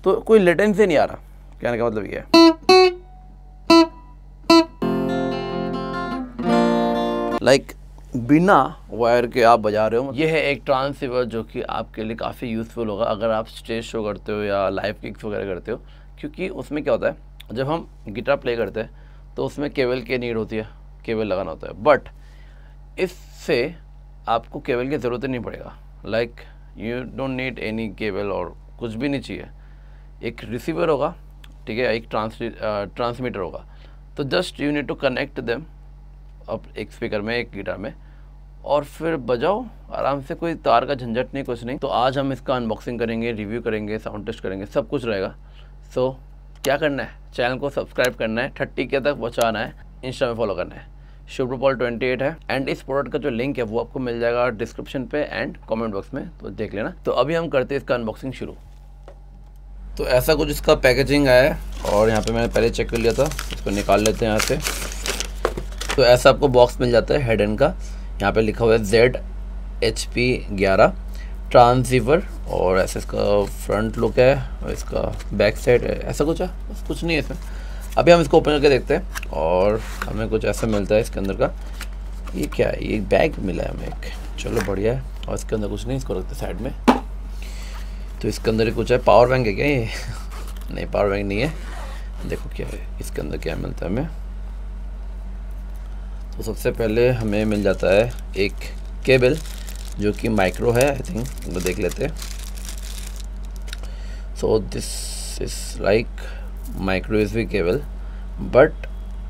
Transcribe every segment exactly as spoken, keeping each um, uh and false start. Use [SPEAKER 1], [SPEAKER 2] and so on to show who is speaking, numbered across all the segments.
[SPEAKER 1] तो कोई लेटेंसी नहीं आ रहा। कहने का मतलब ये है। लाइक like, बिना वायर के आप बजा रहे हो। ये है एक ट्रांसीवर जो कि आपके लिए काफ़ी यूज़फुल होगा अगर आप स्टेज शो करते हो या लाइव किक्स वगैरह करते हो, क्योंकि उसमें क्या होता है जब हम गिटार प्ले करते हैं तो उसमें केबल की नीड होती है, केबल लगाना होता है। बट इससे आपको केबल की ज़रूरत नहीं पड़ेगा। Like you don't need any cable और कुछ भी नहीं चाहिए। एक रिसीवर होगा, ठीक है, एक ट्रांस ट्रांसमीटर होगा, तो just you need to connect them अब एक स्पीकर में, एक गिटार में, और फिर बजाओ आराम से। कोई तार का झंझट नहीं, कुछ नहीं। तो आज हम इसका अनबॉक्सिंग करेंगे, रिव्यू करेंगे, साउंड टेस्ट करेंगे, सब कुछ रहेगा। सो so, क्या करना है, चैनल को सब्सक्राइब करना है, थर्टी के तक पहुँचाना है, इंस्टा में फॉलो करना है। शुभ्रपाल ट्वेंटी एट है एंड इस प्रोडक्ट का जो लिंक है वो आपको मिल जाएगा डिस्क्रिप्शन पे एंड कमेंट बॉक्स में, तो देख लेना। तो अभी हम करते हैं इसका अनबॉक्सिंग शुरू। तो ऐसा कुछ इसका पैकेजिंग आया है और यहाँ पे मैंने पहले चेक कर लिया था, इसको निकाल लेते हैं यहाँ से। तो ऐसा आपको बॉक्स मिल जाता है हेड एंड का। यहाँ पे लिखा हुआ है जेड एच पी ग्यारह ट्रांसीवर, और ऐसा इसका फ्रंट लुक है और इसका बैक साइड है। ऐसा कुछ है, बस कुछ नहीं है इसमें। अभी हम इसको ओपन करके देखते हैं और हमें कुछ ऐसा मिलता है इसके अंदर का। ये क्या है, ये बैग मिला है हमें एक, चलो बढ़िया है। और इसके अंदर कुछ नहीं, इसको रखते साइड में। तो इसके अंदर ही कुछ है, पावर बैंक है क्या ये? नहीं, पावर बैंक नहीं है। देखो क्या है इसके अंदर, क्या मिलता है हमें। तो सबसे पहले हमें मिल जाता है एक केबल जो कि माइक्रो है, आई थिंक, वो देख लेते हैं। So this is like micro USB cable, but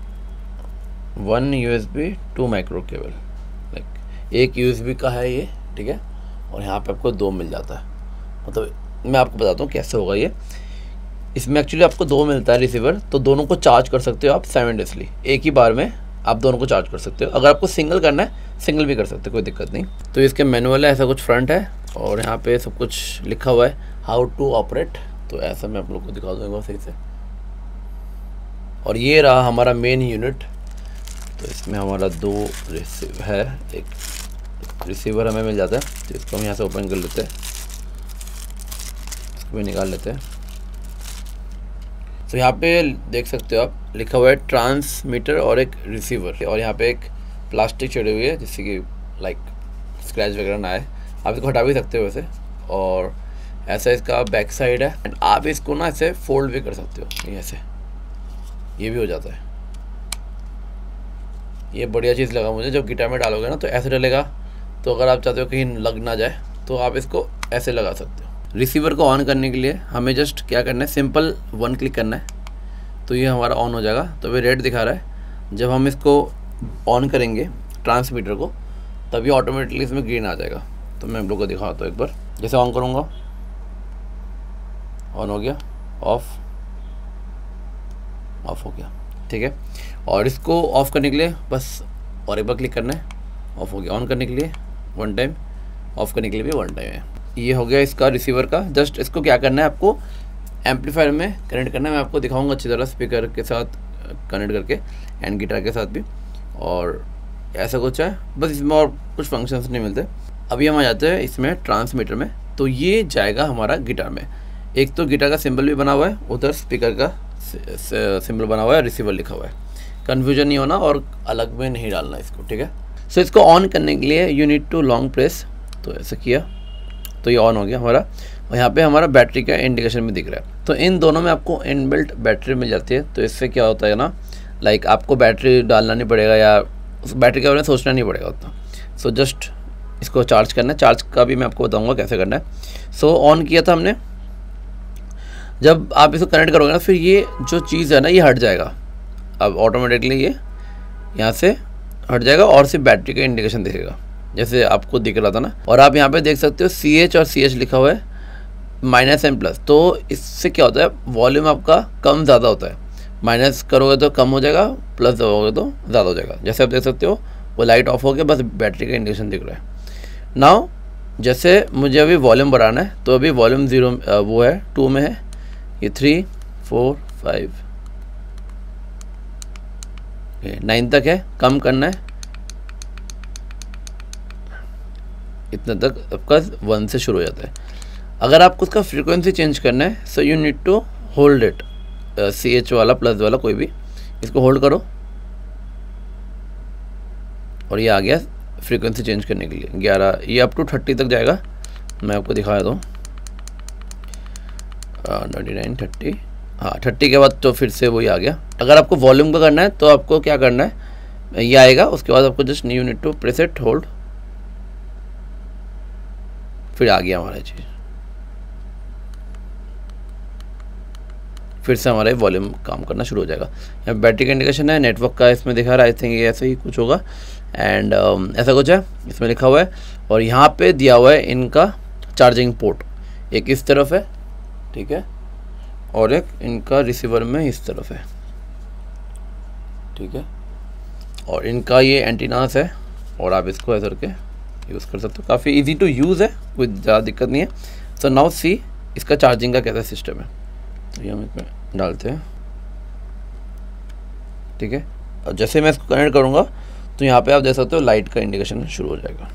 [SPEAKER 1] one USB to micro cable. Like एक यूएसबी का है ये, ठीक है, और यहाँ पे आपको दो मिल जाता है। मतलब मैं आपको बताता हूँ कैसे होगा ये। इसमें एक्चुअली आपको दो मिलता है रिसीवर, तो दोनों को चार्ज कर सकते हो आप साइमल्टेनियसली, एक ही बार में आप दोनों को चार्ज कर सकते हो। अगर आपको सिंगल करना है, सिंगल भी कर सकते हो, कोई दिक्कत नहीं। तो इसके मैनुअल है, ऐसा कुछ फ्रंट है और यहाँ पे सब कुछ लिखा हुआ है हाउ टू ऑपरेट। तो ऐसा मैं आप लोग को दिखा दूँगा सही से। और ये रहा हमारा मेन यूनिट। तो इसमें हमारा दो रिसीव है, एक रिसीवर हमें मिल जाता है। तो इसको हम यहाँ से ओपन कर लेते हैं, इसको भी निकाल लेते हैं। तो यहाँ पे देख सकते हो आप, लिखा हुआ है ट्रांसमीटर और एक रिसीवर, और यहाँ पे एक प्लास्टिक चढ़ी हुई है जिससे कि लाइक स्क्रैच वगैरह ना आए। आप इसको हटा भी सकते हो वैसे। और ऐसा इसका बैक साइड है एंड आप इसको ना ऐसे फोल्ड भी कर सकते हो, ये ऐसे, ये भी हो जाता है। ये बढ़िया चीज़ लगा मुझे, जब गिटार में डालोगे ना तो ऐसे डलेगा। तो अगर आप चाहते हो कहीं लग ना जाए तो आप इसको ऐसे लगा सकते हो। रिसीवर को ऑन करने के लिए हमें जस्ट क्या करना है, सिंपल वन क्लिक करना है, तो ये हमारा ऑन हो जाएगा। तो अभी रेड दिखा रहा है। जब हम इसको ऑन करेंगे ट्रांसमीटर को, तभी ऑटोमेटिकली इसमें ग्रीन आ जाएगा। तो मैं आप लोग को दिखाता हूँ एक बार। जैसे ऑन करूँगा, ऑन हो गया, ऑफ ऑफ हो गया, ठीक है। और इसको ऑफ़ करने के लिए बस और एक बार क्लिक करना है, ऑफ हो गया। ऑन करने के लिए वन टाइम, ऑफ़ करने के लिए भी वन टाइम है। ये हो गया इसका रिसीवर का। जस्ट इसको क्या करना है, आपको एम्पलीफायर में कनेक्ट करना है। मैं आपको दिखाऊंगा अच्छी तरह स्पीकर के साथ कनेक्ट करके एंड गिटार के साथ भी। और ऐसा कुछ है, बस इसमें और कुछ फंक्शंस नहीं मिलते। अभी हम आ जाते हैं इसमें ट्रांसमीटर में। तो ये जाएगा हमारा गिटार में। एक तो गिटार का सिंबल भी बना हुआ है, उधर स्पीकर का सिंबल बना हुआ है, रिसीवर लिखा हुआ है। कन्फ्यूजन नहीं होना और अलग में नहीं डालना इसको, ठीक है। सो इसको ऑन करने के लिए you need to long press. तो ऐसा किया तो ये ऑन हो गया हमारा। और यहाँ पे हमारा बैटरी का इंडिकेशन भी दिख रहा है। तो इन दोनों में आपको इनबिल्ट बैटरी मिल जाती है। तो इससे क्या होता है ना, लाइक आपको बैटरी डालना नहीं पड़ेगा या उस बैटरी के बारे में सोचना नहीं पड़ेगा उतना। सो जस्ट इसको चार्ज करना है। चार्ज का भी मैं आपको बताऊँगा कैसे करना है। सो ऑन किया था हमने। जब आप इसको कनेक्ट करोगे ना, फिर ये जो चीज़ है ना, ये हट जाएगा। अब ऑटोमेटिकली ये यहाँ से हट जाएगा और सिर्फ बैटरी का इंडिकेशन दिखेगा, जैसे आपको दिख रहा था ना। और आप यहाँ पे देख सकते हो सी एच और सी एच लिखा हुआ है, माइनस एंड प्लस। तो इससे क्या होता है, वॉल्यूम आपका कम ज़्यादा होता है। माइनस करोगे तो कम हो जाएगा, प्लस दबाओगे तो ज़्यादा हो जाएगा। जैसे आप देख सकते हो वो लाइट ऑफ हो गया, बस बैटरी का इंडिकेशन दिख रहा है। नाउ जैसे मुझे अभी वॉल्यूम बढ़ाना है, तो अभी वॉल्यूम ज़ीरो वो है, टू में है, ये थ्री फोर फाइव नाइन तक है। कम करना है इतना तक, आपका वन से शुरू हो जाता है। अगर आपको उसका फ्रीक्वेंसी चेंज करना है so you need to hold it, C H वाला प्लस वाला कोई भी, इसको होल्ड करो और ये आ गया फ्रीक्वेंसी चेंज करने के लिए ग्यारह, ये अप टू थर्टी तक जाएगा। मैं आपको दिखा देता हूँ, ट्वेंटी नाइन थर्टी, हाँ थर्टी के बाद तो फिर से वही आ गया। अगर आपको वॉल्यूम का करना है तो आपको क्या करना है, ये आएगा, उसके बाद आपको just you need to press it hold, फिर आ गया हमारा चीज़, फिर से हमारे वॉल्यूम काम करना शुरू हो जाएगा। यहाँ बैटरी का इंडिकेशन है, नेटवर्क का इसमें दिखा रहा है, आई थिंक ये ऐसे ही कुछ होगा एंड um, ऐसा कुछ है इसमें लिखा हुआ है। और यहाँ पे दिया हुआ है इनका चार्जिंग पोर्ट, एक इस तरफ है, ठीक है, और एक इनका रिसीवर में इस तरफ है, ठीक है, और इनका ये एंटीनास है और आप इसको ऐसे करके यूज़ कर सकते हो, काफ़ी इजी टू यूज़ है, कोई ज़्यादा दिक्कत नहीं है। सो नाउ सी इसका चार्जिंग का कैसा सिस्टम है, तो ये हम इसमें डालते हैं, ठीक है, और जैसे मैं इसको कनेक्ट करूँगा तो यहाँ पे आप देख सकते हो लाइट का इंडिकेशन शुरू हो जाएगा,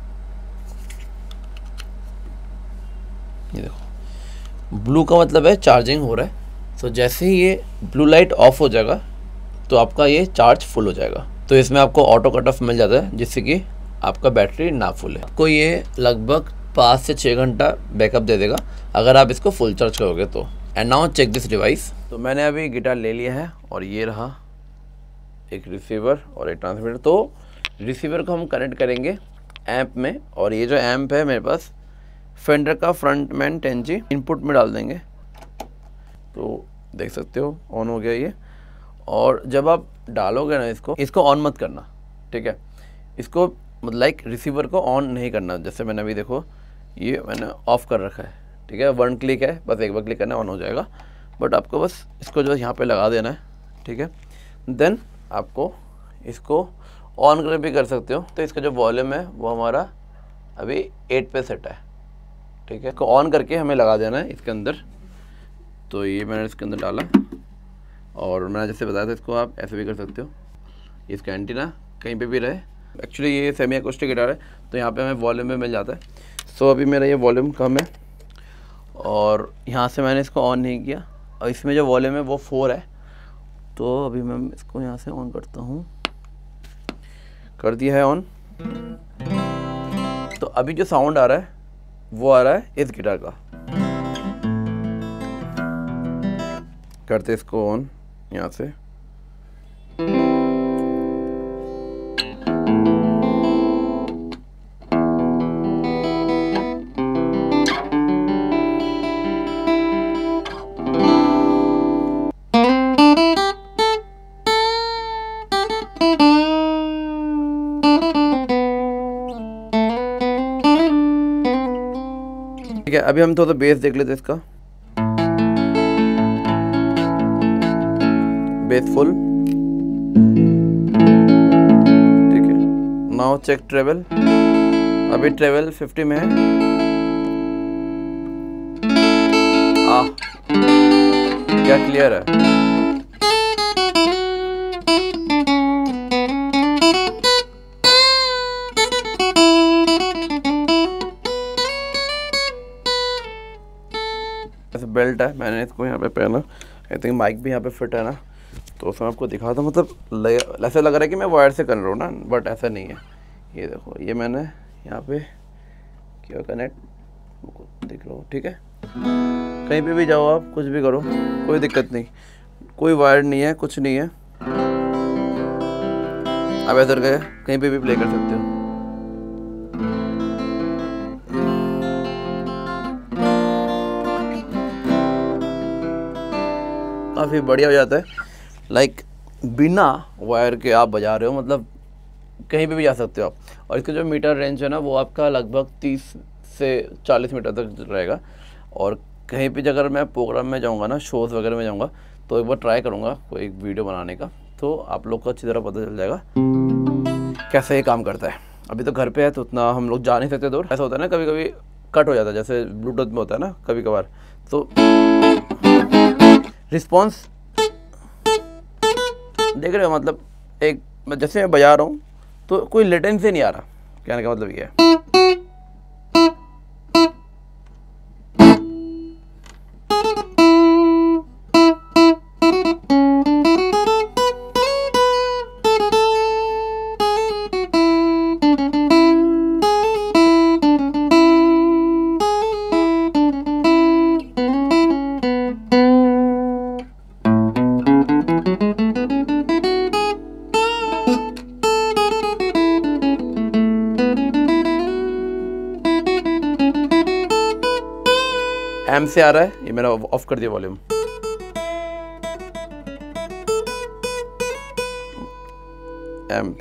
[SPEAKER 1] ये देखो ब्लू का मतलब है चार्जिंग हो रहा है। सो so, जैसे ही ये ब्लू लाइट ऑफ हो जाएगा तो आपका ये चार्ज फुल हो जाएगा। तो इसमें आपको ऑटो कट ऑफ मिल जाता है जिससे कि आपका बैटरी ना फुले। आपको ये लगभग पाँच से छः घंटा बैकअप दे देगा अगर आप इसको फुल चार्ज करोगे तो। And now check this device. तो मैंने अभी गिटार ले लिया है और ये रहा एक रिसीवर और एक ट्रांसमीटर। तो रिसीवर को हम कनेक्ट करेंगे एम्प में, और ये जो एम्प है मेरे पास फेंडर का फ्रंटमैन टेन जी, इनपुट में डाल देंगे तो देख सकते हो ऑन हो गया ये। और जब आप डालोगे ना इसको इसको ऑन मत करना, ठीक है, इसको मतलब लाइक रिसीवर को ऑन नहीं करना। जैसे मैंने अभी देखो ये मैंने ऑफ़ कर रखा है, ठीक है, वन क्लिक है, बस एक बार क्लिक करना ऑन हो जाएगा। बट आपको बस इसको जो यहाँ पे लगा देना है, ठीक है। देन आपको इसको ऑन कर भी कर सकते हो। तो इसका जो वॉल्यूम है वो हमारा अभी एट पे सेट है, ठीक है। इसको ऑन करके हमें लगा देना है इसके अंदर। तो ये मैंने इसके अंदर डाला और मैंने जैसे बताया था इसको आप ऐसे भी कर सकते हो, इसका एंटीना कहीं पे भी रहे। एक्चुअली ये सेमी एक्यूस्टिक गिटार है तो यहाँ पे हमें वॉल्यूम में मिल जाता है। सो अभी मेरा ये वॉल्यूम कम है और यहाँ से मैंने इसको ऑन नहीं किया और इसमें जो वॉल्यूम है वो फोर है। तो अभी मैं इसको यहाँ से ऑन करता हूँ, कर दिया है ऑन। तो अभी जो साउंड आ रहा है वो आ रहा है इस गिटार का। करते इसको ऑन यहाँ से, ठीक है। अभी हम थोड़ा बेस देख लेते हैं इसका, बेस फुल, ठीक है। नाउ चेक ट्रेवल, अभी ट्रेवल फिफ्टी में है। आह क्या क्लियर है। ऐसे बेल्ट है, मैंने इसको यहाँ पे पहना, आई थिंक माइक भी यहाँ पे फिट है ना, तो उसमें आपको दिखा था। मतलब ऐसा लग रहा है कि मैं वायर से कर रहा हूँ ना, बट ऐसा नहीं है। ये देखो ये मैंने यहाँ पे किया कनेक्ट, देख लो, ठीक है। कहीं पे भी जाओ आप, कुछ भी करो, कोई दिक्कत नहीं, कोई वायर नहीं है, कुछ नहीं है। आप ऐसा गए कहीं पे भी प्ले कर सकते हो। काफ़ी बढ़िया हो जाता है, लाइक बिना वायर के आप बजा रहे हो, मतलब कहीं पे भी जा सकते हो आप। और इसका जो मीटर रेंज है ना वो आपका लगभग तीस से चालीस मीटर तक रहेगा। और कहीं पे अगर मैं प्रोग्राम में जाऊंगा ना, शोज़ वगैरह में जाऊंगा, तो एक बार ट्राई करूंगा कोई एक वीडियो बनाने का, तो आप लोग को अच्छी तरह पता चल जाएगा कैसे ये काम करता है। अभी तो घर पे है तो उतना हम लोग जा नहीं सकते दूर। ऐसा होता है ना, कभी कभी कट हो जाता है, जैसे ब्लूटूथ में होता है ना कभी कभार, तो रिस्पॉन्स देख रहे हो, मतलब एक जैसे मैं बजा रहा हूँ तो कोई लेटेंसी नहीं आ रहा। कहने का मतलब ये है। एम से आ रहा है, ये मेरा ऑफ कर दिया वॉल्यूम। एम्प।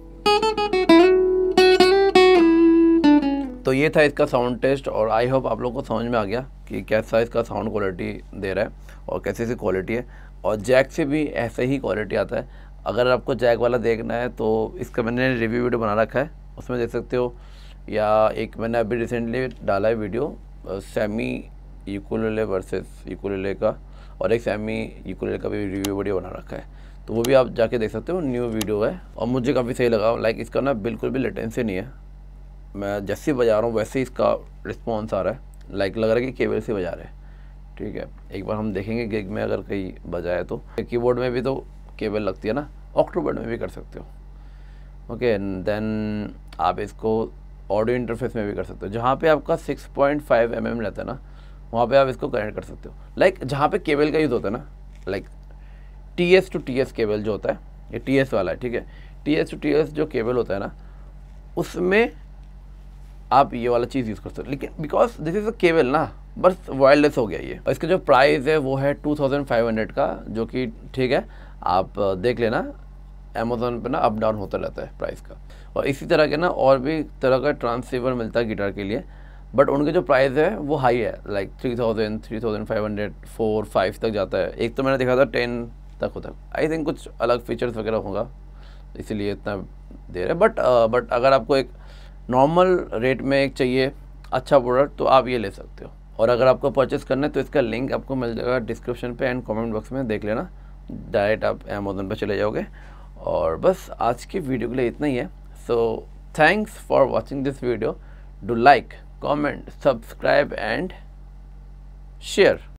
[SPEAKER 1] तो ये था इसका साउंड टेस्ट और आई होप आप लोगों को समझ में आ गया कि कैसा इसका साउंड क्वालिटी दे रहा है और कैसी इसकी क्वालिटी है। और जैक से भी ऐसे ही क्वालिटी आता है। अगर आपको जैक वाला देखना है तो इसका मैंने रिव्यू वीडियो बना रखा है, उसमें देख सकते हो। या एक मैंने अभी रिसेंटली डाला है video semi ukulele versus ukulele का, और एक सेमी यूकुलेले का भी रिव्यू वीडियो बना रखा है, तो वो भी आप जाके देख सकते हो। न्यू वीडियो है और मुझे काफ़ी सही लगा। लाइक इसका ना बिल्कुल भी लेटेंसी नहीं है, मैं जैसे ही बजा रहा हूँ वैसे ही इसका रिस्पॉन्स आ रहा है। लाइक लग रहा है कि केबल से बजा रहे हैं। ठीक है, एक बार हम देखेंगे गिग में अगर कहीं बजाए तो। कीबोर्ड में भी तो केबल लगती है ना, ऑक्टोबर्ड में भी कर सकते हो। ओके, देन आप इसको ऑडियो इंटरफेस में भी कर सकते हो। जहाँ पे आपका six point five M M रहता है ना, वहाँ पे आप इसको कनेक्ट कर सकते हो। लाइक जहाँ पे केबल का यूज़ होता है ना, like T S to T S cable जो होता है, ये टी एस वाला है। ठीक है, T S to T S जो केबल होता है ना, उसमें आप ये वाला चीज़ यूज़ कर सकते हो। लेकिन because this is a cable ना, बस वायरलेस हो गया ये। और इसका जो प्राइस है वो है टू थाउजेंड फाइव हंड्रेड का, जो कि ठीक है, आप देख लेना अमेज़ोन पे ना अप डाउन होता रहता है प्राइस का। और इसी तरह के ना और भी तरह का ट्रांसीवर मिलता है गिटार के लिए, बट उनके जो प्राइस है वो हाई है। Like three thousand three thousand five hundred four five तक जाता है। एक तो मैंने देखा था टेन तक होता है। आई थिंक कुछ अलग फीचर्स वगैरह होगा, इसीलिए इतना दे रहे हैं। बट बट अगर आपको एक नॉर्मल रेट में एक चाहिए अच्छा प्रोडक्ट, तो आप ये ले सकते हो। और अगर आपको परचेस करना है तो इसका लिंक आपको मिल जाएगा डिस्क्रिप्शन पे एंड कमेंट बॉक्स में, देख लेना। डायरेक्ट आप अमेज़न पे चले जाओगे। और बस आज की वीडियो के लिए इतना ही है। So thanks for watching this video. Do like, comment, subscribe and share.